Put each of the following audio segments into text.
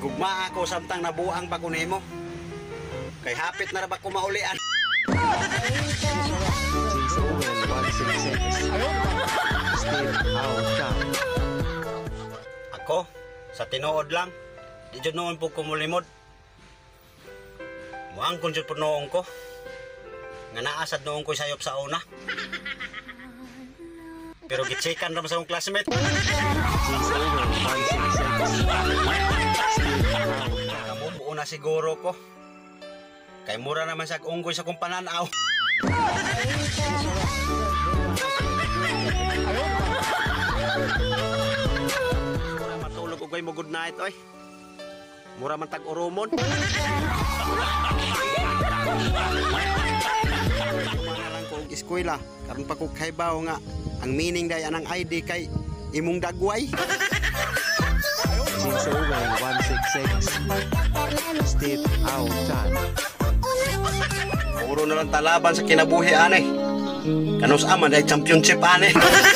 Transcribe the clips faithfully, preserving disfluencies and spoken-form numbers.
Gugma ako samtang nabuang pa ko nimo. Kay hapit na ra ba ko maulian. Ako, sa tinuod lang, di jud noon po kumulimod. Muang kun jud po noong ko. Nga naasad noong ko sayop sa una. Pero gitsekan ra sa akong classmate. Kamu buo na siguro ko. Kay mura naman sa unggoy sa kong pananaw. Mura matulog ko mo good night oy. Mura man tag urumon. Mana lang ko og eskwela, karon pa ko kaybaw nga ang meaning day anang I D kay imong dagway. one six six Steve Autan. Puro na lang talaban sa kinabuhi anay. Kanus aman day championship anay.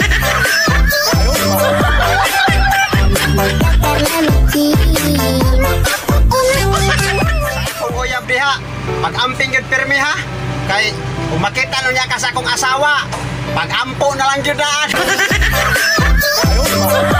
Sa uyab diha, pag-amping gud pirmi ha. Kay kung makita no niya ka sa akong asawa, pag-ampo na lang jud daan.